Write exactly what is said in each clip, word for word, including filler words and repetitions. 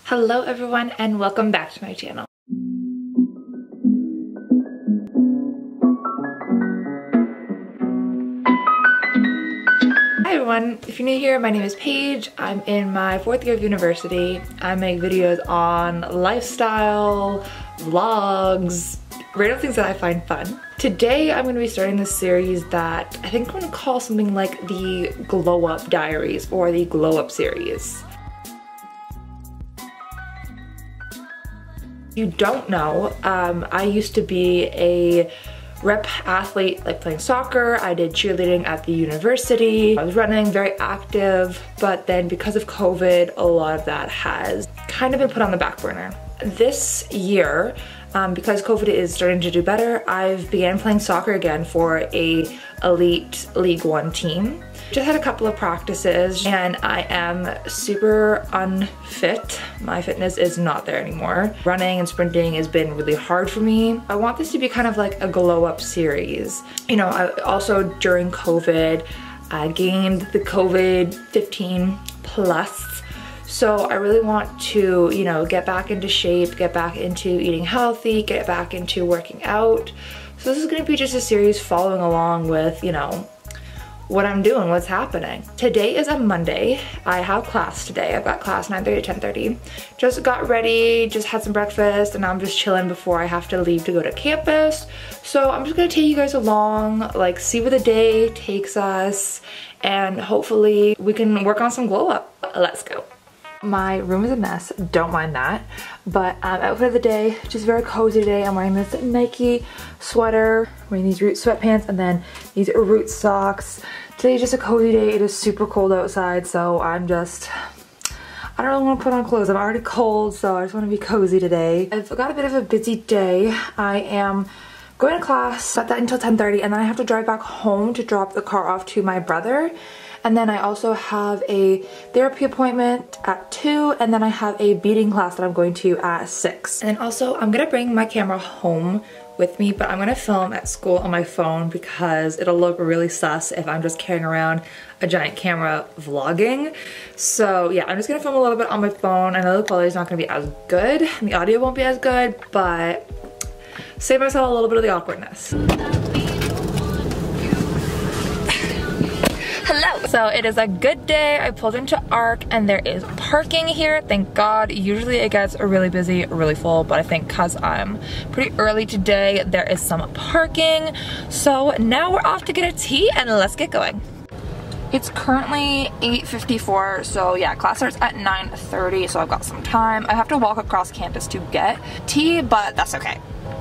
Hello everyone and welcome back to my channel. Hi everyone, if you're new here, my name is Paige. I'm in my fourth year of university. I make videos on lifestyle, vlogs, random things that I find fun. Today I'm going to be starting this series that I think I'm going to call something like the Glow Up Diaries or the Glow Up series. If you don't know, um, I used to be a rep athlete, like playing soccer. I did cheerleading at the university. I was running, very active, but then because of COVID, a lot of that has kind of been put on the back burner. This year, um, because COVID is starting to do better, I've began playing soccer again for a elite League One team. Just had a couple of practices and I am super unfit. My fitness is not there anymore. Running and sprinting has been really hard for me. I want this to be kind of like a glow up series. You know, I also during COVID, I gained the COVID fifteen plus. So I really want to, you know, get back into shape, get back into eating healthy, get back into working out. So this is gonna be just a series following along with, you know, what I'm doing, what's happening. Today is a Monday. I have class today. I've got class nine thirty to ten thirty. Just got ready, just had some breakfast, and now I'm just chilling before I have to leave to go to campus. So I'm just gonna take you guys along, like see where the day takes us, and hopefully we can work on some glow up. Let's go. My room is a mess, don't mind that. But um, outfit of the day, just very cozy today. I'm wearing this Nike sweater, wearing these Root sweatpants, and then these Root socks. Today's just a cozy day. It is super cold outside, so I'm just, I don't really want to put on clothes. I'm already cold, so I just want to be cozy today. I've got a bit of a busy day. I am going to class at that until ten thirty, and then I have to drive back home to drop the car off to my brother. And then I also have a therapy appointment at two, and then I have a beading class that I'm going to at six. And then also I'm gonna bring my camera home with me, but I'm gonna film at school on my phone because it'll look really sus if I'm just carrying around a giant camera vlogging. So yeah, I'm just gonna film a little bit on my phone. I know the quality is not gonna be as good, and the audio won't be as good, but save myself a little bit of the awkwardness. Hello! So it is a good day. I pulled into Arc and there is parking here, thank God. Usually it gets really busy, really full, but I think because I'm pretty early today, there is some parking. So now we're off to get a tea and let's get going. It's currently eight fifty-four, so yeah, class starts at nine thirty, so I've got some time. I have to walk across campus to get tea, but that's okay.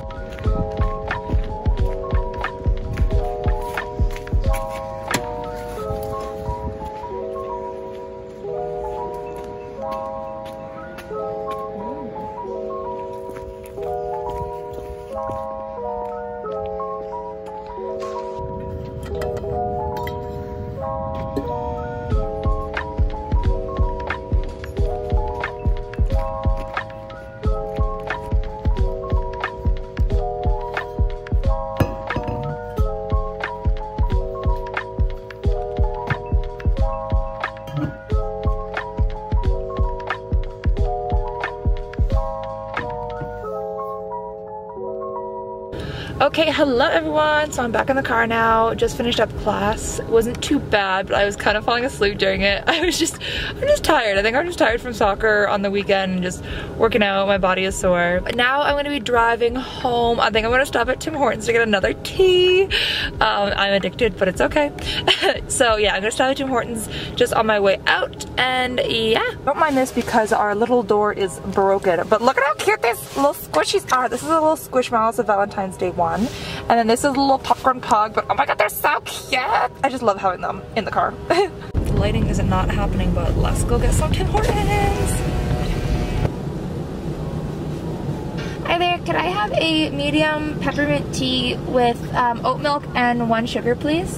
Okay, hello everyone. So I'm back in the car now. Just finished up class. It wasn't too bad, but I was kind of falling asleep during it. I was just, I'm just tired. I think I'm just tired from soccer on the weekend and just working out. My body is sore. But now I'm gonna be driving home. I think I'm gonna stop at Tim Hortons to get another tea. Um, I'm addicted, but it's okay. So yeah, I'm gonna stop at Tim Hortons just on my way out, and yeah. Don't mind this because our little door is broken, but look at how cute these little squishies are. This is a little Squishmallows of Valentine's Day one. And then this is a little popcorn pug, but oh my god, they're so cute! I just love having them in the car. The lighting isn't not happening, but let's go get some Tim Hortons! Hi there, could I have a medium peppermint tea with um, oat milk and one sugar, please?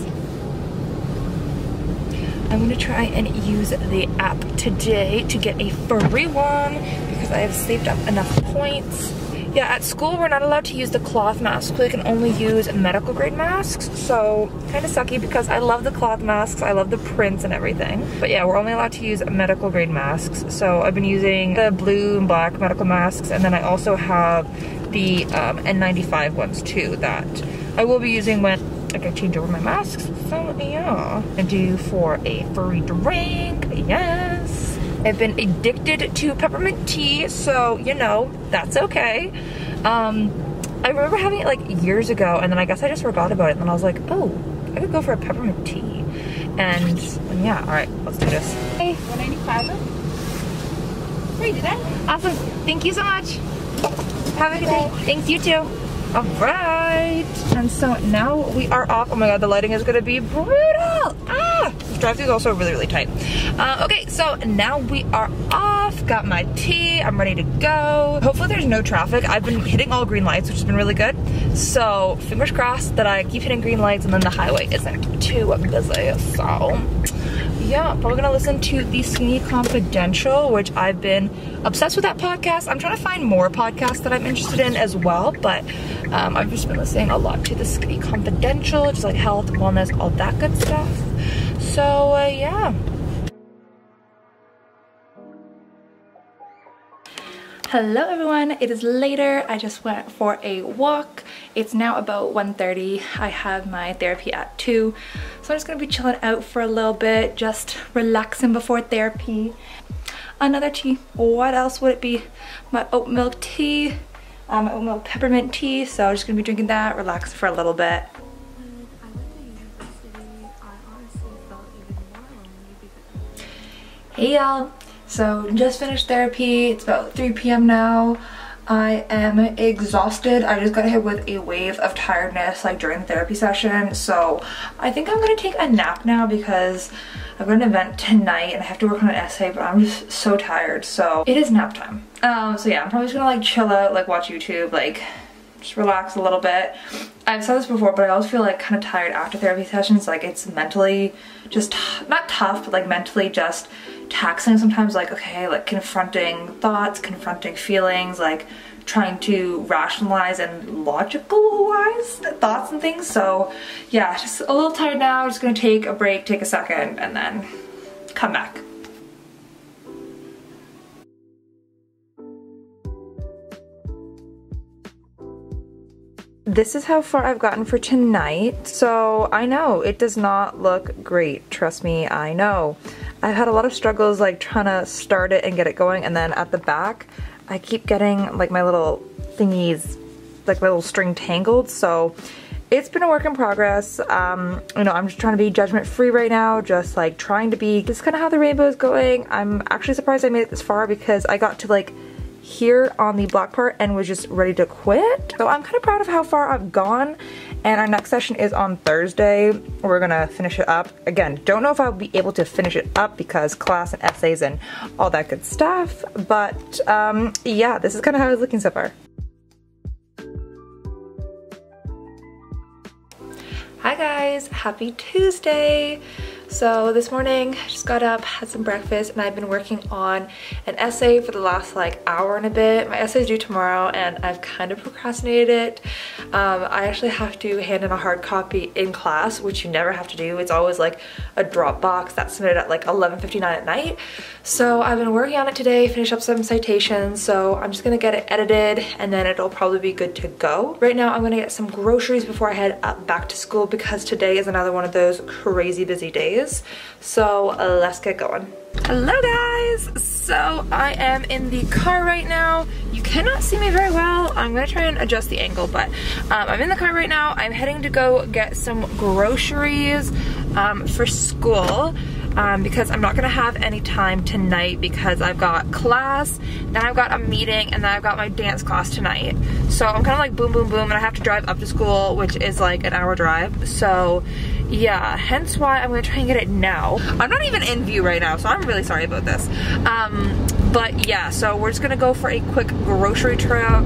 I'm gonna try and use the app today to get a free one because I have saved up enough points. Yeah, at school we're not allowed to use the cloth masks. We can only use medical grade masks. So kind of sucky because I love the cloth masks. I love the prints and everything. But yeah, we're only allowed to use medical grade masks. So I've been using the blue and black medical masks, and then I also have the um, N ninety-five ones too that I will be using when like I change over my masks. So yeah, I do for a furry drink. Yes. I've been addicted to peppermint tea, so you know, that's okay. Um, I remember having it like years ago, and then I guess I just forgot about it, and then I was like, oh, I could go for a peppermint tea. And, and yeah, all right, let's do this. Hey, one ninety-five. Wait, did I? Awesome, thank you so much. Have a good day. Thanks, you too. All right, and so now we are off. Oh my God, the lighting is gonna be brutal. Ah, this drive-thru is also really, really tight. Uh, okay, so now we are off. Got my tea, I'm ready to go. Hopefully there's no traffic. I've been hitting all green lights, which has been really good. So fingers crossed that I keep hitting green lights and then the highway isn't too busy, so. Yeah, probably gonna listen to the Skinny Confidential, which I've been obsessed with that podcast. I'm trying to find more podcasts that I'm interested in as well, but um, I've just been listening a lot to the Skinny Confidential, just like health, wellness, all that good stuff. So uh, yeah. Hello everyone, it is later. I just went for a walk. It's now about one thirty. I have my therapy at two. So I'm just gonna be chilling out for a little bit, just relaxing before therapy. Another tea, what else would it be? My oat milk tea, um, my oat milk peppermint tea. So I'm just gonna be drinking that, relaxing for a little bit. Hey y'all. So just finished therapy. It's about three P M now. I am exhausted. I just got hit with a wave of tiredness like during the therapy session. So I think I'm gonna take a nap now because I've got an event tonight and I have to work on an essay, but I'm just so tired. So it is nap time. Um, so yeah, I'm probably just gonna like chill out, like watch YouTube, like just relax a little bit. I've said this before, but I always feel like kind of tired after therapy sessions. Like it's mentally just, not tough, but like mentally just taxing sometimes, like okay, like confronting thoughts, confronting feelings, like trying to rationalize and logical-wise thoughts and things. So yeah, just a little tired now. Just gonna take a break, take a second, and then come back. This is how far I've gotten for tonight. So I know it does not look great. Trust me, I know. I've had a lot of struggles like trying to start it and get it going, and then at the back I keep getting like my little thingies, like my little string tangled. So it's been a work in progress. Um, you know, I'm just trying to be judgment free right now, just like trying to be, this is kind of how the rainbow is going. I'm actually surprised I made it this far because I got to like here on the black part and was just ready to quit. So I'm kind of proud of how far I've gone, and our next session is on Thursday. We're gonna finish it up. Again, don't know if I'll be able to finish it up because class and essays and all that good stuff, but um, yeah, this is kind of how it's looking so far. Hi guys, happy Tuesday. So this morning, I just got up, had some breakfast, and I've been working on an essay for the last like hour and a bit. My essay is due tomorrow and I've kind of procrastinated it. Um, I actually have to hand in a hard copy in class, which you never have to do. It's always like a Dropbox that's submitted at like eleven fifty-nine at night. So I've been working on it today, finish up some citations. So I'm just gonna get it edited and then it'll probably be good to go. Right now I'm gonna get some groceries before I head up back to school because today is another one of those crazy busy days. So uh, let's get going. Hello guys! So I am in the car right now. You cannot see me very well. I'm gonna try and adjust the angle, but um, I'm in the car right now. I'm heading to go get some groceries um, for school. Um, because I'm not gonna have any time tonight because I've got class, then I've got a meeting, and then I've got my dance class tonight. So I'm kind of like boom, boom, boom, and I have to drive up to school, which is like an hour drive. So yeah, hence why I'm gonna try and get it now. I'm not even in view right now, so I'm really sorry about this. Um, but yeah, so we're just gonna go for a quick grocery trip.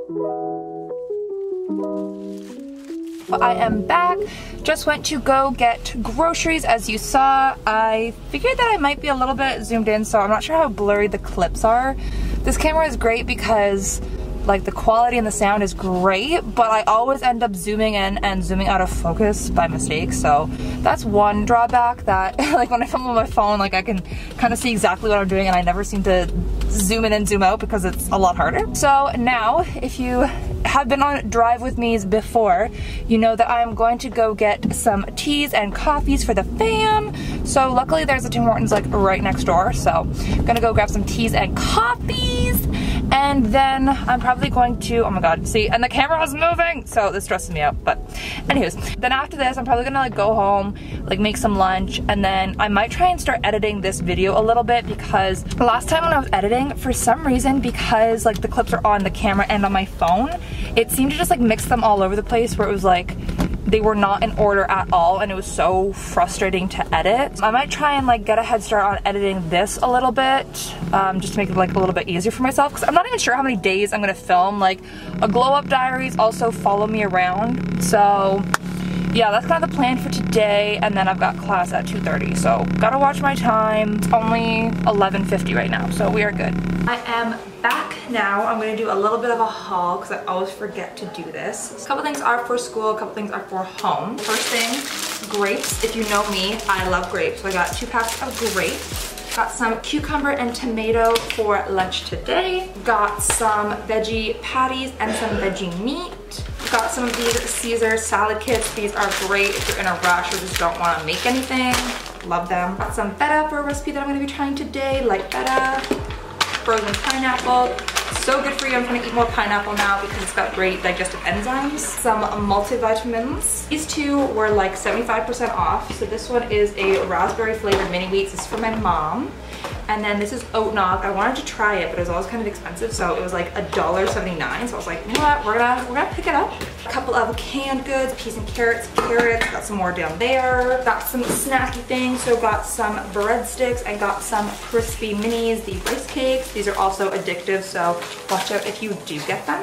I am back. Just went to go get groceries. As you saw, I figured that I might be a little bit zoomed in, so I'm not sure how blurry the clips are. This camera is great because like the quality and the sound is great, but I always end up zooming in and zooming out of focus by mistake. So that's one drawback, that like when I film on my phone, like I can kind of see exactly what I'm doing and I never seem to zoom in and zoom out because it's a lot harder. So now, if you have been on drive with me before, you know that I'm going to go get some teas and coffees for the fam. So luckily there's a Tim Hortons like right next door, so I'm gonna go grab some teas and coffees, and then I'm probably going to, oh my god, see, and the camera is moving, so this stresses me out. But anyways, then after this I'm probably gonna like go home, like make some lunch, and then I might try and start editing this video a little bit, because last time when I was editing, for some reason, because like the clips are on the camera and on my phone, it seemed to just like mix them all over the place, where it was like they were not in order at all, and it was so frustrating to edit. I might try and like get a head start on editing this a little bit, um, just to make it like a little bit easier for myself, because I'm not even sure how many days I'm gonna film. Like a glow up diaries also follow me around, so yeah, that's kind of the plan for today. And then I've got class at two thirty, so gotta watch my time. It's only eleven fifty right now, so we are good. I am back now. I'm gonna do a little bit of a haul because I always forget to do this. A couple things are for school, a couple things are for home. First thing, grapes. If you know me, I love grapes. So I got two packs of grapes. Got some cucumber and tomato for lunch today. Got some veggie patties and some veggie meat. Got some of these Caesar salad kits. These are great if you're in a rush or just don't want to make anything. Love them. Got some feta for a recipe that I'm going to be trying today, like feta. Frozen pineapple. So good for you. I'm trying to eat more pineapple now because it's got great digestive enzymes. Some multivitamins. These two were like seventy-five percent off. So this one is a raspberry flavored mini wheats. This is for my mom. And then this is oat nog. I wanted to try it, but it was always kind of expensive, so it was like a dollar seventy-nine. So I was like, you know what, we're gonna we're gonna pick it up. A couple of canned goods, peas and carrots, carrots. Got some more down there. Got some snacky things. So got some breadsticks. I got some crispy minis, the rice cakes. These are also addictive, so watch out if you do get them.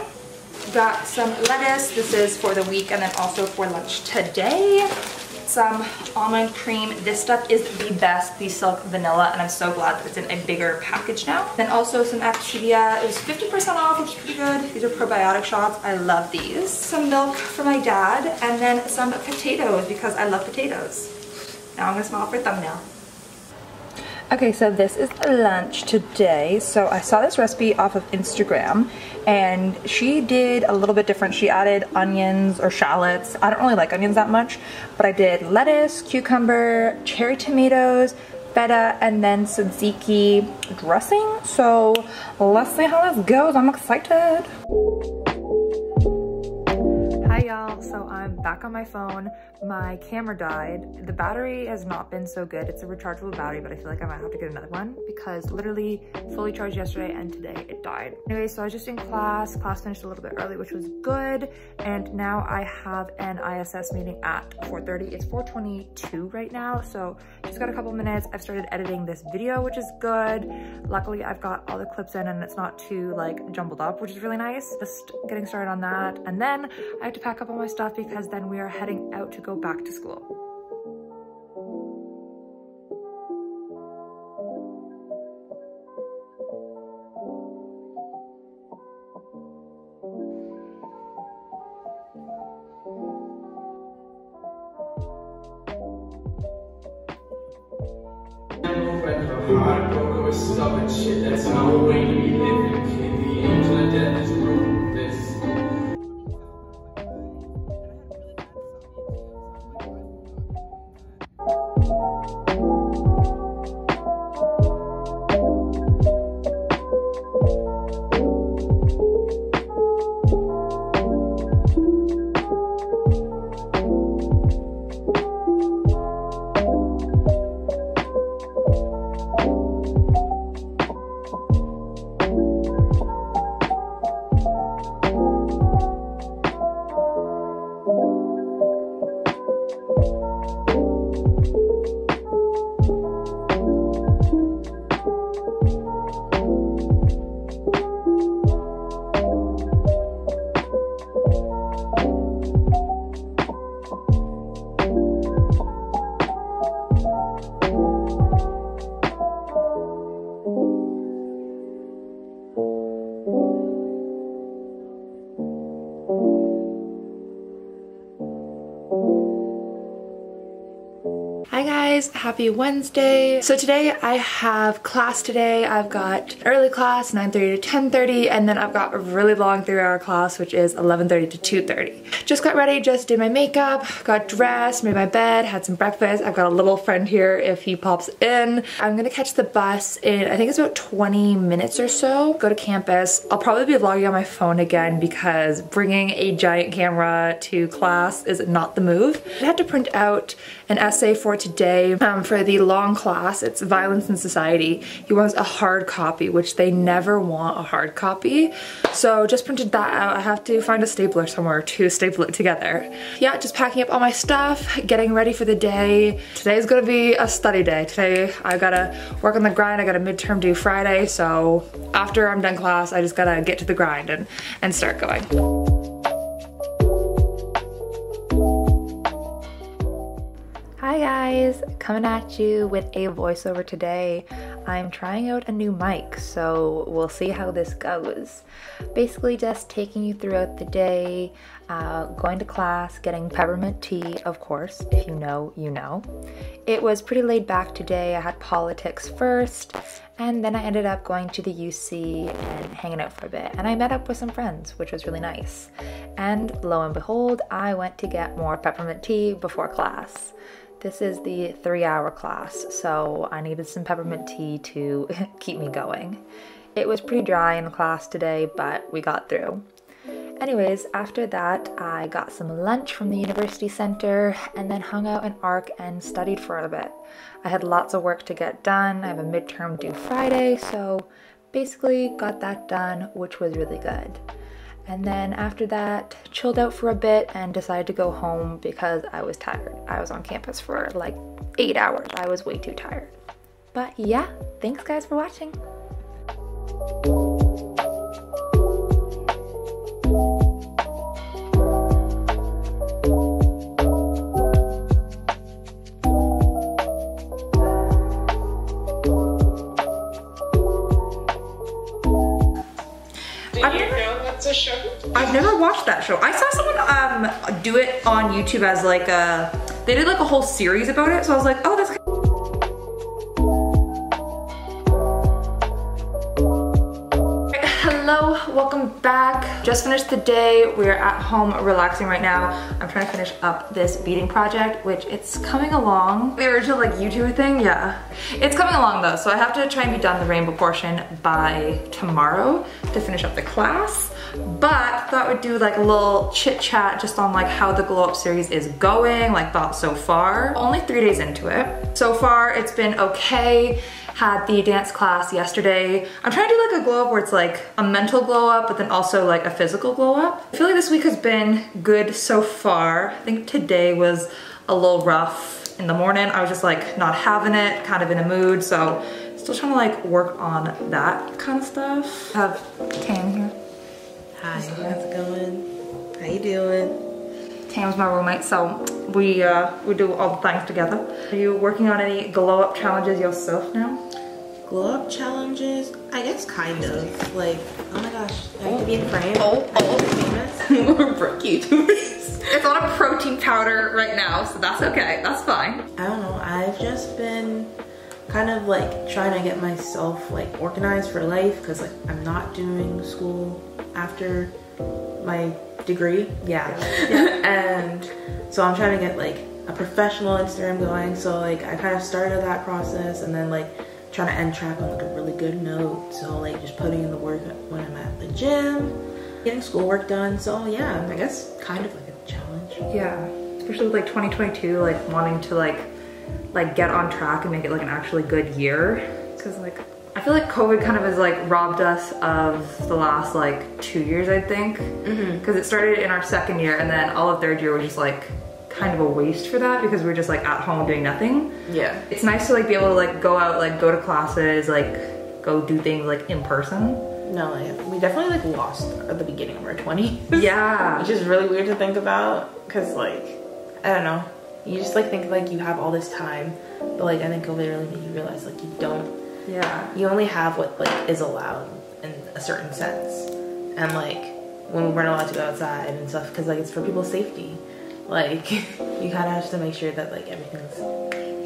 Got some lettuce. This is for the week and then also for lunch today. Some almond cream. This stuff is the best, the silk vanilla, and I'm so glad that it's in a bigger package now. Then also some Activia. It was fifty percent off, which is pretty good. These are probiotic shots. I love these. Some milk for my dad, and then some potatoes because I love potatoes. Now I'm gonna smile for a thumbnail. Okay, so this is lunch today. So I saw this recipe off of Instagram, and she did a little bit different. She added onions or shallots. I don't really like onions that much, but I did lettuce, cucumber, cherry tomatoes, feta, and then tzatziki dressing. So let's see how this goes. I'm excited. Hi y'all, so I'm back on my phone. My camera died. The battery has not been so good. It's a rechargeable battery, but I feel like I might have to get another one because literally fully charged yesterday and today it died. Anyway, so I was just in class. Class finished a little bit early, which was good. And now I have an I S S meeting at four thirty. It's four twenty-two right now, so just got a couple minutes. I've started editing this video, which is good. Luckily, I've got all the clips in and it's not too like jumbled up, which is really nice. Just getting started on that. And then I have to pack up all my stuff because then we are heading out to go back to school. Shit, that's no way to be living, kid. The angel of death is ruthless. guys, happy Wednesday. So today I have class today. I've got early class, nine thirty to ten thirty, and then I've got a really long three hour class, which is eleven thirty to two thirty. Just got ready, just did my makeup, got dressed, made my bed, had some breakfast. I've got a little friend here if he pops in. I'm gonna catch the bus in, I think it's about twenty minutes or so, go to campus. I'll probably be vlogging on my phone again because bringing a giant camera to class is not the move. I had to print out an essay for today um, for the long class. It's Violence in Society. He wants a hard copy, which they never want a hard copy. So just printed that out. I have to find a stapler somewhere to staple it together. Yeah, just packing up all my stuff, getting ready for the day. Today's gonna be a study day. Today I gotta work on the grind. I got a midterm due Friday, so after I'm done class, I just gotta get to the grind and, and start going. Hi guys, coming at you with a voiceover today. I'm trying out a new mic, so we'll see how this goes. Basically just taking you throughout the day, uh, going to class, getting peppermint tea, of course, if you know, you know. It was pretty laid back today. I had politics first, and then I ended up going to the U C and hanging out for a bit. And I met up with some friends, which was really nice. And lo and behold, I went to get more peppermint tea before class. This is the three hour class, so I needed some peppermint tea to keep me going. It was pretty dry in class today, but we got through. Anyways, after that, I got some lunch from the university center and then hung out in A R C and studied for a bit. I had lots of work to get done. I have a midterm due Friday, so basically got that done, which was really good. And then after that, chilled out for a bit and decided to go home because I was tired. I was on campus for like eight hours. I was way too tired. But yeah, thanks guys for watching. Show? I've never watched that show. I saw someone um, do it on YouTube as like a, they did like a whole series about it, so I was like, oh, that's kind of... Hello, welcome back. Just finished the day. We're at home relaxing right now. I'm trying to finish up this beading project, which it's coming along. The original like YouTuber thing, yeah. It's coming along though, so I have to try and be done the rainbow portion by tomorrow to finish up the class. But thought we'd do like a little chit chat just on like how the glow up series is going, like thoughts so far. Only three days into it. So far it's been okay. Had the dance class yesterday. I'm trying to do like a glow up where it's like a mental glow up, but then also like a physical glow up. I feel like this week has been good so far. I think today was a little rough. In the morning, I was just like not having it, kind of in a mood. So still trying to like work on that kind of stuff. I have Tam here. Hi, how's it going? How you doing? Tam's my roommate, so we uh, we do all the things together. Are you working on any glow up challenges yourself now? Glow up challenges? I guess kind of. Like, oh my gosh, I have to be in frame. Oh, oh. Famous. We're broke YouTubers. It's on a protein powder right now, so that's okay. That's fine. I don't know. I've just been kind of like trying to get myself like organized for life because like I'm not doing school after my degree. Yeah. Yeah. And so I'm trying to get like a professional Instagram going. So like I kind of started that process and then like trying to end track on like a really good note. So like just putting in the work when I'm at the gym, getting schoolwork done. So yeah, I guess kind of like a challenge. Yeah, especially with like twenty twenty-two, like wanting to like like get on track and make it like an actually good year. Cause like I feel like COVID kind of has like robbed us of the last like two years, I think. Mm-hmm. Cause it started in our second year and then all of third year was just like kind of a waste for that because we were just like at home doing nothing. Yeah. It's nice to like be able to like go out, like go to classes, like go do things like in person. No, like, we definitely like lost at the beginning of our twenties. Yeah. Which is really weird to think about because like, I don't know. You just like think like you have all this time, but like I think COVID really made you realize like you don't. Yeah. You only have what like is allowed in a certain sense. And like when we weren't allowed to go outside and stuff because like it's for people's safety. Like you kind of have to make sure that like everything's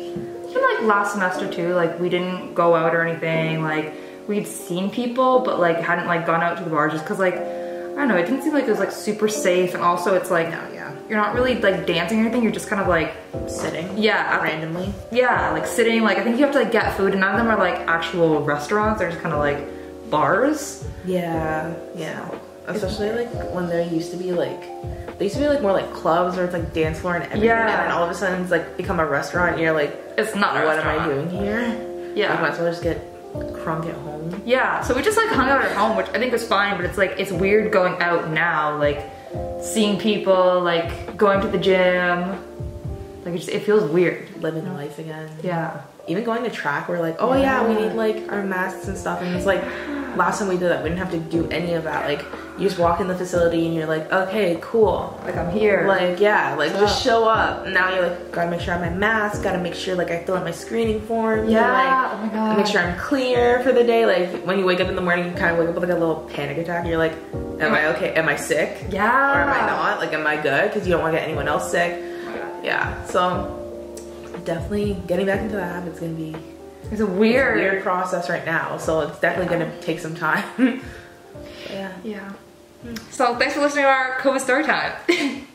Even like last semester too, like we didn't go out or anything. Like we'd seen people, but like hadn't like gone out to the bar just cause like, I don't know, it didn't seem like it was like super safe. And also it's like, No, yeah. you're not really like dancing or anything. You're just kind of like Sitting. Yeah. Randomly. Yeah, like sitting, like I think you have to like get food and none of them are like actual restaurants. They're just kind of like bars. Yeah, yeah. Especially like when there used to be like, there used to be like more like clubs where it's like dance floor and everything. Yeah. And then all of a sudden it's like become a restaurant and you're like, It's not a what restaurant. am I doing here? Yeah. I might as well just get crunk at home. Yeah, so we just like hung out at home, which I think was fine, but it's like, it's weird going out now, like seeing people, like going to the gym. Like it just, it feels weird. Living life again. Yeah. Even going to track, we're like, oh yeah, we need like our masks and stuff. And it's like, last time we did that, we didn't have to do any of that. Like, you just walk in the facility and you're like, okay, cool. Like I'm here. Like, yeah, like Yeah. just show up. Now you're like, gotta make sure I have my mask, gotta make sure like I fill out my screening form. Yeah, like, oh my God. Make sure I'm clear for the day. Like, when you wake up in the morning, you kind of wake up with like a little panic attack. You're like, am I okay? Am I sick? Yeah. Or am I not? Like, am I good? Because you don't want to get anyone else sick. Yeah, so definitely getting back into that habit is gonna be It's a weird. it's a weird process right now. So it's definitely gonna take some time. But yeah. Yeah. So thanks for listening to our COVID story time.